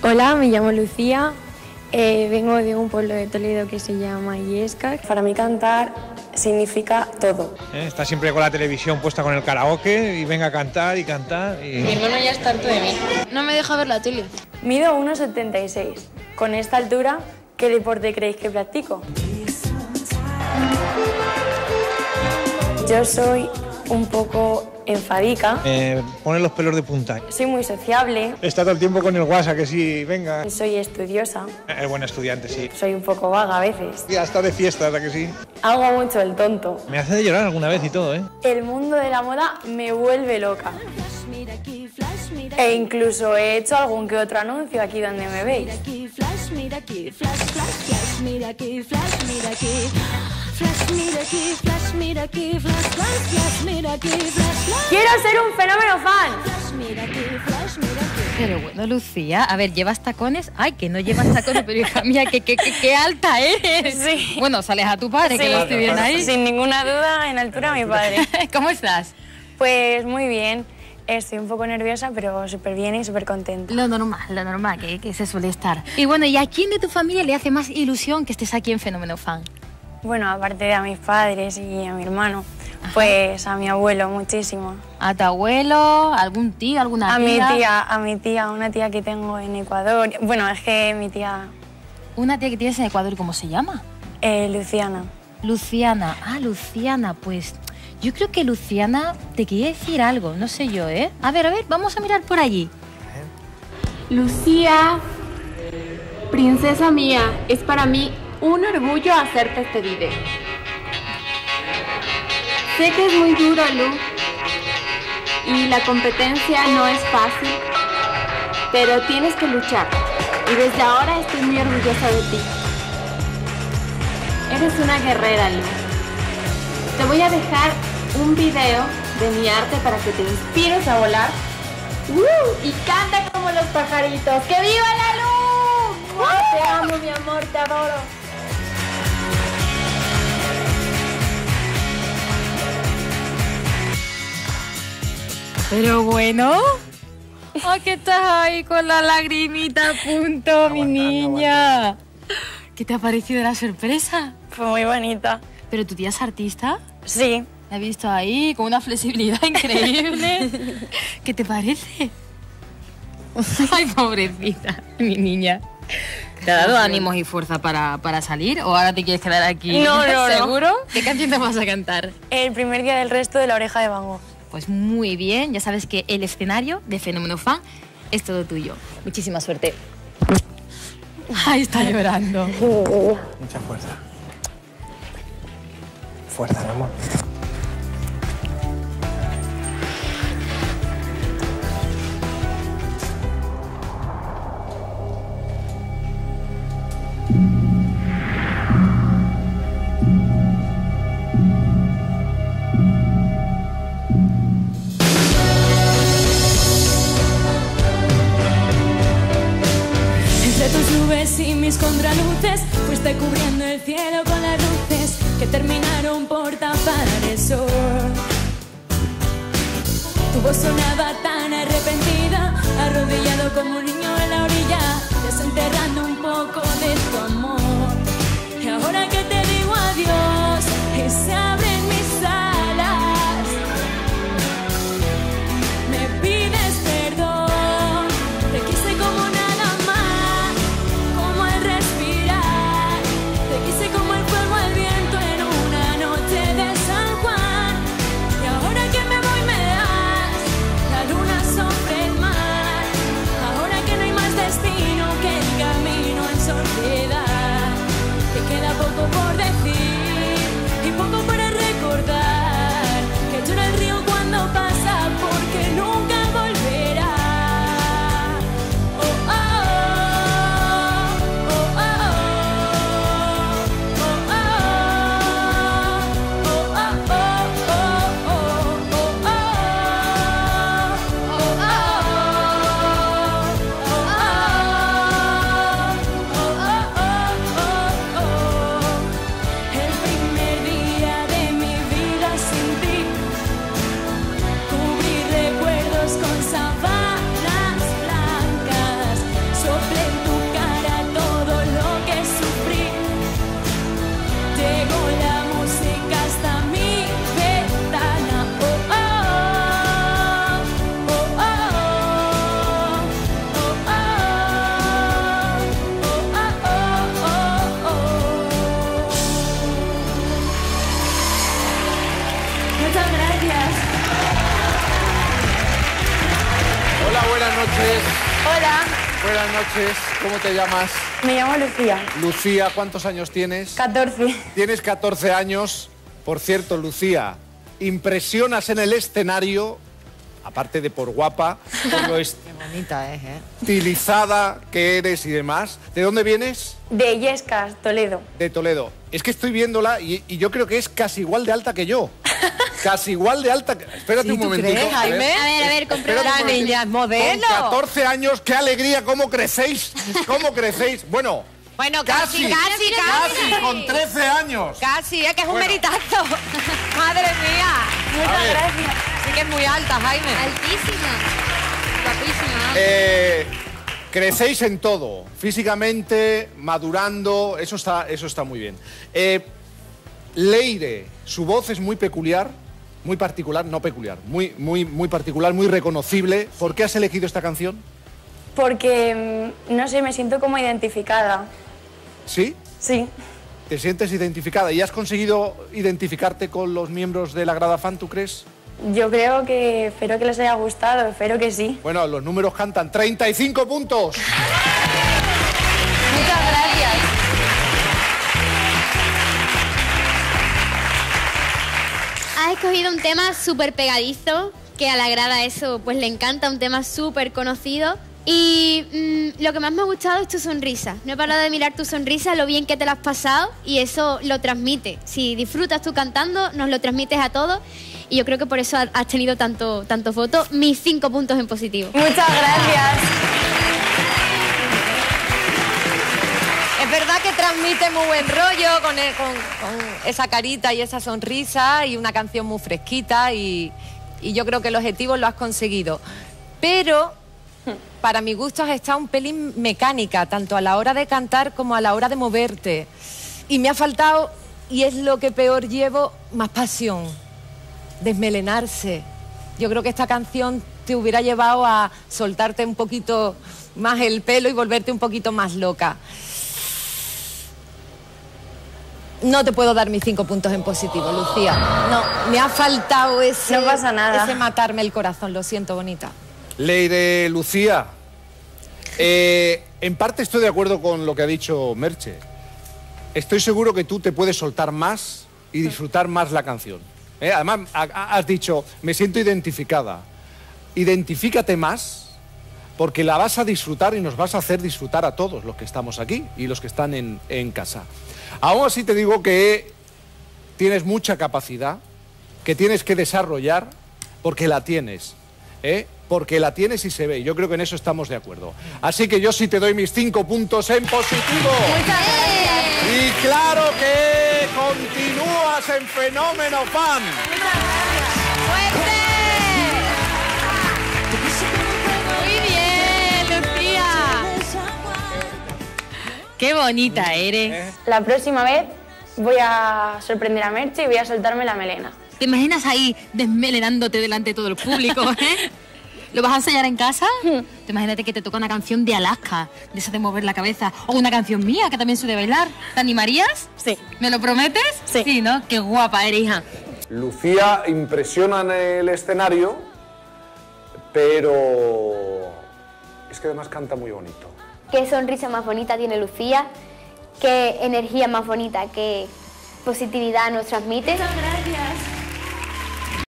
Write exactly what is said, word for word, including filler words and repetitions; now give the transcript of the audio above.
Hola, me llamo Lucía, eh, vengo de un pueblo de Toledo que se llama Illescas. Para mí cantar significa todo. ¿Eh? Está siempre con la televisión puesta con el karaoke y venga a cantar y cantar. Y... Mi hermano ya está harto de mí. No me deja ver la tele. Mido uno setenta y seis. Con esta altura, ¿qué deporte creéis que practico? Yo soy un poco enfadica. Eh, pone los pelos de punta. Soy muy sociable. Está todo el tiempo con el WhatsApp, que sí, venga. Soy estudiosa. Es buena estudiante, sí. Soy un poco vaga a veces. Ya está de fiesta, ¿verdad que sí? Hago mucho el tonto. Me hace llorar alguna vez y todo, ¿eh? El mundo de la moda me vuelve loca. E incluso he hecho algún que otro anuncio aquí donde me veis. ¡Quiero ser un fenómeno fan! Pero bueno, Lucía, a ver, ¿llevas tacones? Ay, que no llevas tacones, pero hija mía, qué, qué, qué, qué alta eres. Sí. Bueno, sales a tu padre, Sí, que lo estoy viendo ahí. Sin ninguna duda, en altura mi padre. ¿Cómo estás? Pues muy bien. Estoy un poco nerviosa, pero súper bien y súper contenta. Lo normal, lo normal, que, que se suele estar. Y bueno, ¿y a quién de tu familia le hace más ilusión que estés aquí en Fenómeno Fan? Bueno, aparte de a mis padres y a mi hermano, ajá, pues a mi abuelo muchísimo. ¿A tu abuelo? ¿Algún tío? ¿Alguna a tía? A mi tía, a mi tía, una tía que tengo en Ecuador. Bueno, es que mi tía... ¿Una tía que tienes en Ecuador, cómo se llama? Eh, Luciana. Luciana, ah, Luciana, pues... Yo creo que Luciana te quería decir algo, no sé yo, ¿eh? A ver, a ver, vamos a mirar por allí. Lucía, princesa mía, es para mí un orgullo hacerte este video. Sé que es muy duro, Lu, y la competencia no es fácil, pero tienes que luchar. Y desde ahora estoy muy orgullosa de ti. Eres una guerrera, Lu. Te voy a dejar un video de mi arte para que te inspires a volar. ¡Uh! Y canta como los pajaritos. ¡Que viva la luz! ¡Oh, te amo, mi amor, te adoro! Pero bueno... ¡Ah, que estás ahí con la lagrimita a punto, mi niña! ¿Qué te ha parecido la sorpresa? Fue muy bonita. ¿Pero tu tía es artista? Sí. La he visto ahí con una flexibilidad increíble. ¿Qué te parece? Ay, pobrecita, mi niña. ¿Te ha dado ánimos y fuerza para, para salir o ahora te quieres quedar aquí? No, no, ¿Seguro? no. ¿Qué canción te vas a cantar? El primer día del resto de La Oreja de Van Gogh. Pues muy bien, ya sabes que el escenario de Fenómeno Fan es todo tuyo. Muchísima suerte. Ay, está llorando. Mucha fuerza. Fuerza, mi amor. Entre tus nubes y mis contraluces fuiste cubriendo el cielo con las luces que terminaron por tapar el sol. Tu voz sonaba tan arrepentida, arrodillado como un niño en la orilla, desenterrando un poco de tu amor. Y ahora que te digo adiós y se abren mis alas, me pides perdón. Te quise como nada más, como al respirar. Te quise como el fuego al viento en una noche de San Juan. Y ahora que me voy me das la luna sobre el mar. Ahora que no hay más Buenas noches, ¿cómo te llamas? Me llamo Lucía. Lucía, ¿cuántos años tienes? catorce. Tienes catorce años. Por cierto, Lucía, impresionas en el escenario, aparte de por guapa, por lo Qué bonita es, ¿eh? estilizada que eres y demás. ¿De dónde vienes? De Illescas, Toledo. De Toledo. Es que estoy viéndola y, y yo creo que es casi igual de alta que yo. Casi igual de alta que... Espérate ¿Sí, un tú momentito. crees, Jaime? A ver, a ver, comprueba. Espérate un La momentito. niña es modelo. Con catorce años, qué alegría, cómo crecéis. ¿Cómo crecéis? Bueno, Bueno, casi, casi, casi, casi. casi, con trece años. Casi, es que es un Bueno. meritazo. Madre mía. A ver, Sí que es muy alta, Jaime. Altísima. Guapísima. eh, crecéis en todo, físicamente, madurando, eso está, eso está muy bien. Eh, Leire, su voz es muy peculiar, muy particular, no peculiar, muy, muy, muy particular, muy reconocible. ¿Por qué has elegido esta canción? Porque, mm, no sé, me siento como identificada. ¿Sí? Sí. ¿Te sientes identificada? ¿Y has conseguido identificarte con los miembros de la Grada Fan, tú crees? Yo creo que, espero que les haya gustado, espero que sí. Bueno, los números cantan. ¡treinta y cinco puntos! Muchas gracias. Has escogido un tema súper pegadizo, que a la grada eso pues le encanta, un tema súper conocido. Y mm, lo que más me ha gustado es tu sonrisa. No he parado de mirar tu sonrisa, lo bien que te la has pasado y eso lo transmite. Si disfrutas tú cantando, nos lo transmites a todos y yo creo que por eso ha- has tenido tanto, tantos votos. Mis cinco puntos en positivo. Muchas gracias. Es verdad que transmite muy buen rollo con, el- con- con esa carita y esa sonrisa y una canción muy fresquita y, y yo creo que el objetivo lo has conseguido. Pero para mi gusto has estado un pelín mecánica, tanto a la hora de cantar como a la hora de moverte. Y me ha faltado, y es lo que peor llevo, más pasión, desmelenarse. Yo creo que esta canción te hubiera llevado a soltarte un poquito más el pelo y volverte un poquito más loca. No te puedo dar mis cinco puntos en positivo, Lucía. No, me ha faltado ese... No pasa nada. Ese matarme el corazón, lo siento, bonita. Leire, Lucía, eh, en parte estoy de acuerdo con lo que ha dicho Merche. Estoy seguro que tú te puedes soltar más y disfrutar más la canción. ¿Eh? Además, ha- ha- has dicho, me siento identificada. Identifícate más porque la vas a disfrutar y nos vas a hacer disfrutar a todos los que estamos aquí y los que están en, en casa. Aún así te digo que tienes mucha capacidad, que tienes que desarrollar porque la tienes. ¿Eh? Porque la tienes y se ve. Yo creo que en eso estamos de acuerdo. Así que yo sí te doy mis cinco puntos en positivo. Muchas gracias. Y claro que continúas en Fenómeno Fan. Muy bien, Lucía. Qué bonita eres. La próxima vez voy a sorprender a Merche y voy a soltarme la melena. ¿Te imaginas ahí desmelenándote delante de todo el público, eh? ¿Lo vas a ensayar en casa? Te imagínate que te toca una canción de Alaska, de esa de mover la cabeza, o una canción mía, que también soy de bailar. ¿Te animarías? Sí. ¿Me lo prometes? Sí. Sí, ¿no? Qué guapa eres, hija. Lucía impresiona en el escenario, pero es que además canta muy bonito. Qué sonrisa más bonita tiene Lucía, qué energía más bonita, qué positividad nos transmite.